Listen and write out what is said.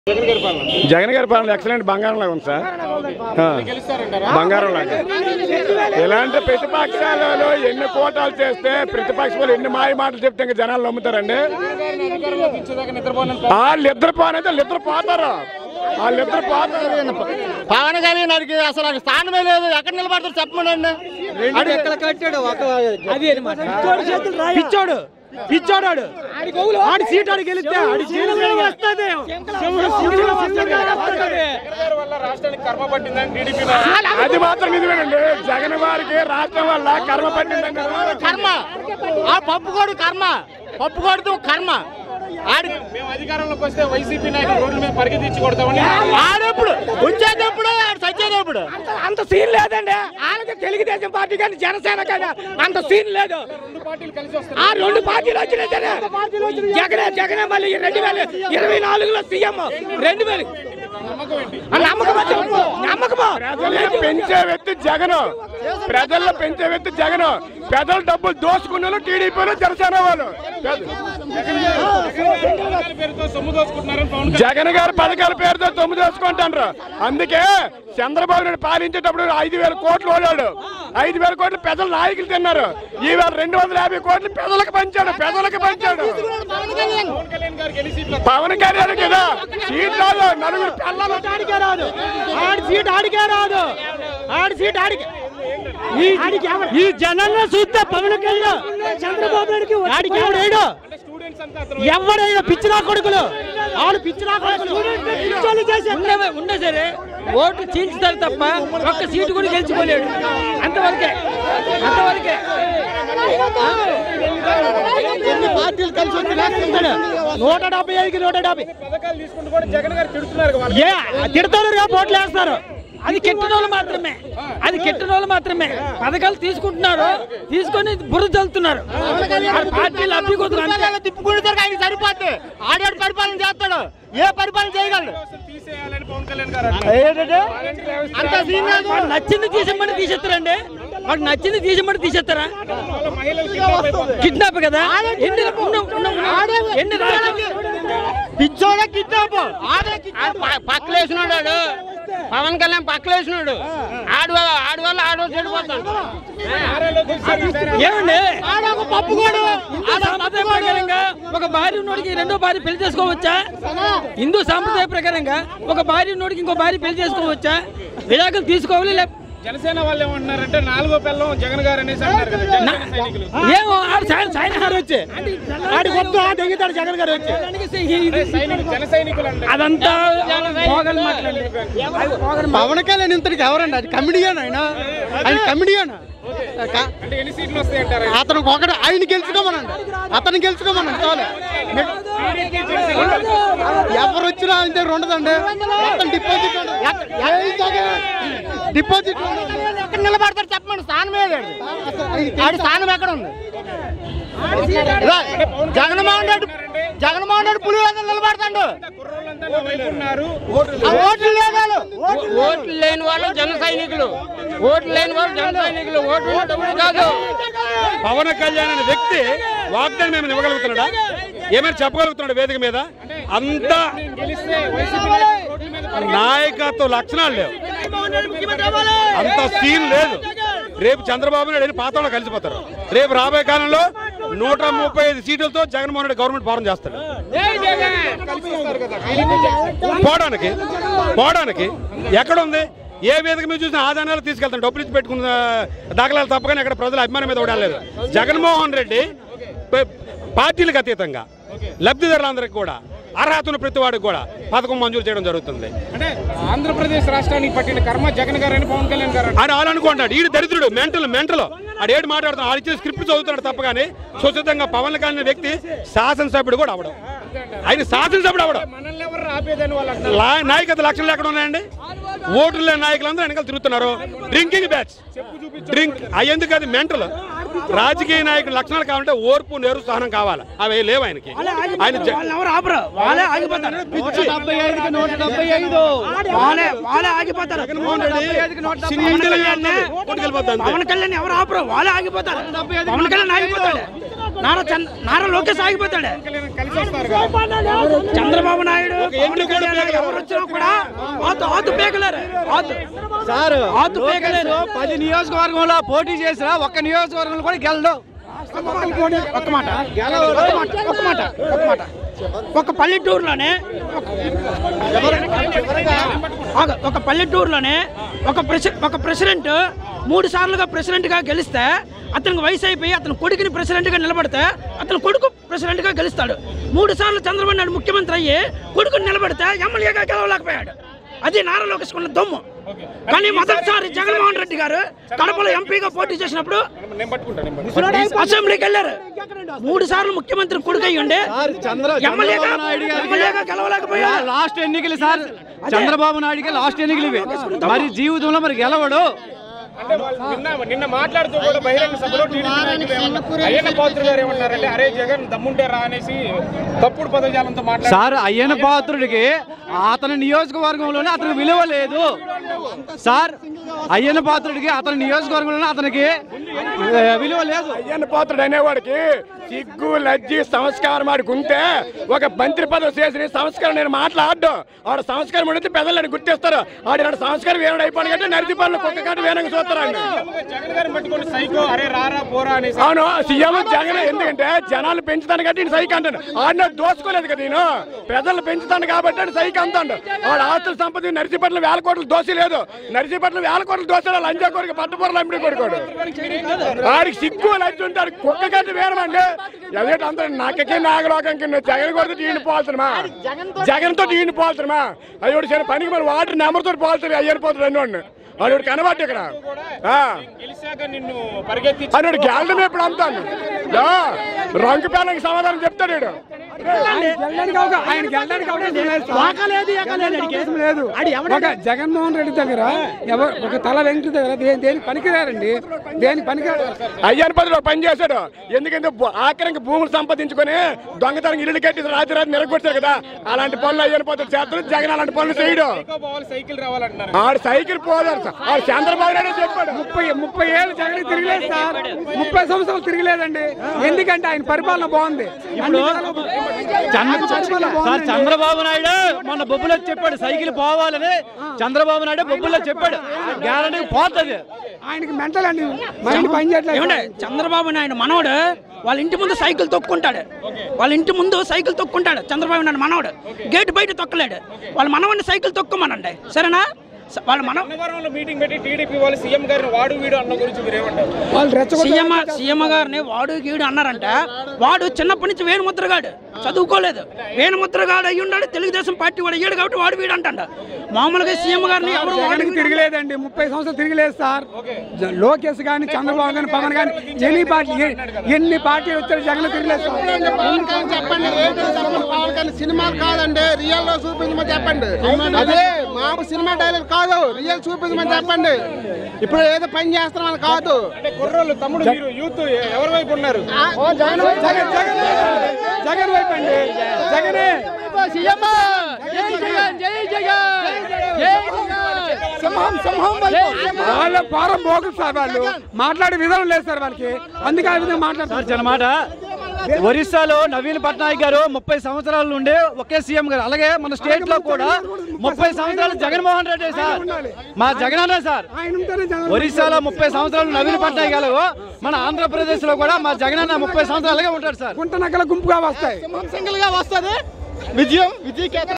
జగన్ గారి పాలన ఎక్సలెంట్ బంగారం లాగా ఉంది సార్. బంగారం లాగా ఇలాంటి ప్రతిపక్షాలలో ఎన్ని కోటాలు చేస్తే ప్రతిపక్షాలు ఎన్ని మాయ మాటలు చెప్తే ఇంకా జనాలు నమ్ముతారండి. వాళ్ళిద్దరు పోనైతే ఇద్దరు పోతారు. వాళ్ళిద్దరు పోతారు. పవన్ కళ్యాణ్కి అసలు స్థానమే లేదు. ఎక్కడ నిలబడతారు చెప్పమనండి. పిచ్చోడు పిచ్చోడాడు ఆడి సీట్ ఆడి గెలిస్తే అది మాత్రం నిజమేనండి. జగన్ వారికి రాష్ట్రం వల్ల కర్మ పట్టిందండి. కర్మ పప్పుకోడు కర్మ పప్పుకోడుతూ కర్మ మేము అధికారంలోకి వస్తే వైసీపీ నాయకులు రోడ్ల మీద పరిగెత్తి కొడతామని ఆడప్పుడు వచ్చేటప్పుడు ఆడు చచ్చేటప్పుడు అంత సీన్ లేదండి. వాళ్ళకి తెలుగుదేశం పార్టీ కానీ జనసేన కానీ అంత సీన్ లేదు. ఆ రెండు పార్టీలు వచ్చినాయి. జగనే మళ్ళీ 2024లో సీఎం 2000 పెంచే వ్యక్తి జగన్. ప్రజల్లో పెంచే వ్యక్తి జగన్. ప్రజల డబ్బులు దోసుకున్న టీడీపీలో జనసేన వాళ్ళు. జగన్ గారి పథకాల పేరుతో సొమ్ము దోసుకుంటారు. అందుకే చంద్రబాబు నాయుడు పాలించేటప్పుడు 5,000 కోట్లు ఓడాడు. 5,000 కోట్లు ప్రజల నాయకులు తిన్నారు. ఈవేళ 250 కోట్లు ప్రజలకు పంచాడు. పవన్ కళ్యాణ్ కదా సీట్ రాదు. నలుగురు పిల్లలు ఆడికే రాదు. ఆడి సీట్ ఆడికే రాదు. ఆడి సీట్ ఆడికి ఈ జనాల్లో చూస్తే పవన్ కళ్యాణ్ చంద్రబాబు నాయుడుకి ఆడికి ఎవడేడు ఎవడైనా పిచ్చినా కొడుకులు వాళ్ళు పిచ్చినా కొడుకులు ఉండే సరే ఓట్లు చీల్చుతారు తప్ప ఒక్క సీటు కూడా గెలుచుకోలేడు. అంతవరకే ఎన్ని పార్టీలు కలిసి వచ్చి 175కి 170 తిడతారు. ఓట్లు వేస్తారు. అది కెట్టిన వాళ్ళు మాత్రమే పథకాలు తీసుకుంటున్నారు. తీసుకొని బురద చల్లుతున్నారు. పార్టీలు అభివృద్ధి తిప్పుకుంటారు. ఆయన సరిపోతే ఆడాడు పరిపాలన చేస్తాడు. ఏ పరిపాలన చేయగలడు. అంత నచ్చింది తీసేమని తీసేస్తారండి. వాడు నచ్చింది తీసేమని తీసేస్తారా? కిడ్నాప్ కదా. ఎన్ని పిచ్చోడా కిడ్నాప్ పక్కలేసినాడు. పవన్ కళ్యాణ్ పక్కలేసినాడు. ఆడి వల్ల ఆడో చెడిపోతాడు. ఏమండి పప్పుకోడు ప్రకారంగా ఒక భార్య ఉన్నోడికి రెండో భార్య పెళ్లి చేసుకోవచ్చా? హిందూ సాంప్రదాయ ప్రకారంగా ఒక భార్య ఉన్నోడికి ఇంకో భార్య పెళ్లి చేసుకోవచ్చా? విడాకులు తీసుకోవాలి. జనసేన వాళ్ళు ఏమంటున్నారంటే 4వ పిల్లం జగన్ గారు అనేసి అంటారు కదా. ఏమో సాయనహారం వచ్చి ఆడి కొత్త దిగుతాడు జగన్ గారు వచ్చి. జన సైనికులు అదంతా పవన్ కళ్యాణ్ ఇంతటికి ఎవరండి? అది కమిడియన్. ఆయన కమిడియన్. అంటే ఎన్ని సీట్లు వస్తాయి అంటారు? అతను ఒకటి ఆయన గెలుచుకోమనండి చాలు. ఎవరు వచ్చినా అంతే ఉండదండి. డిపాజిట్ ఎక్కడ నిలబడతారు చెప్పండి. స్థానం ఏదండి? ఆడి స్థానం ఎక్కడ ఉంది? జగన్మోహన్ రెడ్డి పులి నిలబడతాడు. ఓట్లు లేని వాళ్ళు జన సైనికులు. ఓట్లు కాదు. పవన్ కళ్యాణ్ అనే వ్యక్తి వాగ్దానం ఏమైనా ఇవ్వగలుగుతున్నాడా? ఏమైనా చెప్పగలుగుతున్నాడు వేదిక మీద? అంతా నాయకత్వ లక్షణాలు లేవు. అంత సీన్ లేదు. రేపు చంద్రబాబు నాయుడు పాతంలో కలిసిపోతారు. రేపు రాబోయే కాలంలో 135 సీట్లతో జగన్మోహన్ రెడ్డి గవర్నమెంట్ ఫారం చేస్తాడు. పోవడానికి ఎక్కడ ఉంది? ఏ వేదిక మీద చూసినా ఆదాయాలు తీసుకెళ్తాను. డబ్బులు ఇచ్చి పెట్టుకున్న దాఖలాలు తప్పగానే అక్కడ ప్రజల అభిమానం మీద ఓడలేదు. జగన్మోహన్ రెడ్డి పార్టీలకు అతీతంగా లబ్ధిదారులందరికీ కూడా అర్హతను ప్రతి వాడికి కూడా పథకం మంజూరు చేయడం జరుగుతుంది. అంటే ఆంధ్రప్రదేశ్ రాష్ట్రానికి పట్టిన కర్మ జగన్ గారు అని పవన్ కళ్యాణ్ గారు అని అనుకుంటాడు. ఈడు దరిద్రుడు మెంటల్ ఆడు ఏడు మాట్లాడుతున్నాడు. ఆడు ఇచ్చిన స్క్రిప్ట్ చదువుతున్నాడు తప్ప కానీ స్వచ్ఛతంగా పవన్ కళ్యాణ్ వ్యక్తి శాసనసభ్యుడు కూడా అవడం. ఆయన శాసనసభ్యుడు అవడం. నాయకత్వ లక్షణాలు ఎక్కడ ఉన్నాయండి? ఓట్లు లేని నాయకులందరూ వెనకాల తిరుగుతున్నారు. డ్రింకింగ్ బ్యాచ్ ఎందుకు? అది మెంటల్. రాజకీయ నాయకుల లక్షణాలు కావాలంటే ఓర్పు, నేరు, సహనం కావాలి. అవి లేవు ఆయనకి. ఆయన జగన్మోహన్ రెడ్డి పవన్ కళ్యాణ్ ఎవరు ఆపరు? వాళ్ళే ఆగిపోతారు. పవన్ కళ్యాణ్ ఆగిపోతాడు. నారా లోకేష్ ఆగిపోతాడు. కలిసి వస్తారు కదా. చంద్రబాబు నాయుడు ఎవరు వచ్చినా కూడా ఆతు పేకలేరు. సార్ ఆతు పేకలేరు. 10 నియోజకవర్గంలో పోటీ చేసినా ఒక్క నియోజకవర్గంలో కూడా గెలడు. ఒక్క మాట ఒక పల్లెటూరులోనే ఒక ప్రెసిడెంట్ 3 సార్లుగా ప్రెసిడెంట్గా గెలిస్తే అతనికి వయసు అయిపోయి అతని కొడుకుని ప్రెసిడెంట్గా నిలబడితే అతని కొడుకు ప్రెసిడెంట్గా గెలుస్తాడు. 3 సార్లు చంద్రబాబు నాయుడు ముఖ్యమంత్రి అయ్యి కొడుకుని నిలబడితే ఎమ్మెల్యేగా గెలవలేకపోయాడు. అది నారా లోకేష్ ఉన్న దమ్ము. కానీ మొదటిసారి జగన్మోహన్ రెడ్డి గారు కడపలో ఎంపీగా పోటీ చేసినప్పుడు అసెంబ్లీకి వెళ్ళారు. 3 సార్లు ముఖ్యమంత్రి కొడుకు అయ్యి ఉండే ఎమ్మెల్యేగా గెలవలేకపోయాడు. లాస్ట్ ఎన్నికలు సార్ చంద్రబాబు నాయుడుకి లాస్ట్ ఎన్నికలు ఇవి. మరి జీవితంలో మరి గెలవడు. నిన్న మాట్లాడుతూ కూడా బహిరంగ సభలో అయ్యన్న పాత్రుడు గారు ఏమన్నారంటే, అరే జగన్ దమ్ముంటే రా అనేసి తప్పుడు పదజాలంతో మాట్లాడారు. సార్ అయ్యన్న పాత్రుడికి అతని నియోజకవర్గంలోనే అతనికి విలువ లేదు సార్. అయ్యన్న పాత్రుడికి అతని నియోజకవర్గంలోనే అతనికి విలువ లేదు. అయ్యన్న పాత్రుడు అనేవాడికి సిగ్గు లజ్జి సంస్కారం ఆడికి ఉంటే ఒక మంత్రి పదవి చేసి సంస్కారం నేను మాట్లాడడం ఆడ సంస్కారం ఉంటే పెద్దలని గుర్తిస్తారు. ఆడి సంస్కారం వేరే అయిపోయి కంటే నరిదిపాలను కుక్క కంటే వేరంగా చూస్తారు. జగన్ గారిని పట్టుకొని సైకో అరే రారా పోరా అనేసి. అవును సీఎం జగన్ ఎందుకంటే జనాలు పెంచుతాను కాబట్టి నేను సైకి అంటాను. ఆడిన దోచుకోలేదు కదా, నేను ప్రజలు పెంచుతాను కాబట్టి సైకి అంటాడు. ఆడు ఆస్తుల సంపద నర్సీపట్ల 1000 కోట్లు దోషి లేదు. నర్సీపట్ల 1000 కోట్లు దోశాడు లంజా కొడుకు పట్టుపూరలు అమ్మిడి కొడుకోడు. ఆడికి సిగ్గు లజ్జ ఉంటాడు. కుక్క కంటే వేరమండి. అదేంటి అందరూ నాకకి నాగలోకంకి జగన్ కొడుతూ టీని పోల్తున్నామా, జగన్ తో టీని పోల్తున్నామా? అయ్యోడు సరే పనికి మరి వాటర్ నెంబర్తో పోల్తారు. అయ్యని పోతాడు అన్నోడిని వాడు కనబట్టి ఇక్కడ అన్నాడు గ్యాలరీ ఎప్పుడు అమ్ముతాను రంగు పేర్లకి సమాధానం చెప్తాడు. జగన్మోహన్ రెడ్డి దగ్గర ఒక తల వెంకట దగ్గర దేనికి పనికిరారండి, దేనికి పనికిరారు. అయ్యని పదిలో పని చేశాడు. ఎందుకంటే ఆఖరికి భూములు సంపాదించుకొని దొంగతనం ఇల్లు కట్టి రాత్రి నిరగొట్టారు కదా, అలాంటి పనులు అయ్యని పద్ధతి చేస్తారు. జగన్ అలాంటి పనులు చేయడు. ఆడు సైకిల్ పోదారు. ఆడు చంద్రబాబు నాయుడు చెప్పాడు 30 ఏళ్ళు జగన్ తిరగలేదు సార్, 30 సంవత్సరాలు తిరగలేదండి. ఎందుకంటే ఆయన పరిపాలన బాగుంది. సార్ చంద్రబాబు నాయుడు మొన్న బొబ్బులో చెప్పాడు సైకిల్ పోవాలని. చంద్రబాబు నాయుడు బొబ్బులో చెప్పాడు గ్యారంటీ పోతుంది. ఆయనకి మెంటల్ అండి, మైండ్ పని చేయట్లేదు. చంద్రబాబు నాయుడు మనోడు వాళ్ళ ఇంటి ముందు సైకిల్ తొక్కుంటాడు. చంద్రబాబు నాయుడు మనోడు గేట్ బయట తొక్కలేడు. వాళ్ళ మనవాడిని సైకిల్ తొక్కమనండి సరేనా? వాళ్ళ మనం మీటింగ్ పెట్టి టీడీపీ వాళ్ళు సీఎం గారిని వాడు వీడు అన్న గురించి మీరు ఏమంటారు? సీఎం గారిని వాడు గీడు అన్నారంటే వాడు చిన్నప్పటి నుంచి వేణుముద్రగాడు, చదువుకోలేదు. వేణుముద్రగాడు అయ్యి ఉన్నాడు, తెలుగుదేశం పార్టీ వాడు అయ్యాడు కాబట్టి వాడు వీడు అంటాడు. మామూలుగా సీఎం గారిని ఎవరు వాడికి తిరగలేదండి, 30 సంవత్సరాలు తిరగలేదు సార్. లోకేష్ కానీ చంద్రబాబు కానీ పవన్ కానీ ఎన్ని పార్టీలు వచ్చారు, జగన్ తిరగలేదు సార్. చెప్పండి, సినిమాలు కాదండి, రియల్ లో చూపించమని చెప్పండి. అదే మాకు సినిమా డైలాగ్ కాదు, రియల్ చూపించమని చెప్పండి. ఇప్పుడు ఏదో పని చేస్తున్నామని కాదు. కుర్రోళ్ళు తమ్ముడు మీరు యూత్ ఎవరి వైపు ఉన్నారు? జగన్ వైపు అండి. జగనే వాళ్ళ ఫారం పోగులు సార్, వాళ్ళు మాట్లాడే విధానం లేదు సార్ వాళ్ళకి, అందుకే ఆ విధంగా మాట్లాడతారు అన్నమాట. ఒరిస్సాలో నవీన్ పట్నాయక్ గారు 30 సంవత్సరాల నుండి ఒకే సీఎం గారు. అలాగే మన స్టేట్ లో కూడా 30 సంవత్సరాలు జగన్మోహన్ రెడ్డి సార్, మా జగన్ అన్న సార్. ఒరిస్సాలో 30 సంవత్సరాలు నవీన్ పట్నాయక్ గారు, మన ఆంధ్రప్రదేశ్ లో కూడా మా జగన్ అన్న 30 సంవత్సరాలుగా ఉంటాడు సార్. గుంట నక్కల గుంపుగా వస్తాయి, సింగిల్ గా వస్తుంది విజయం.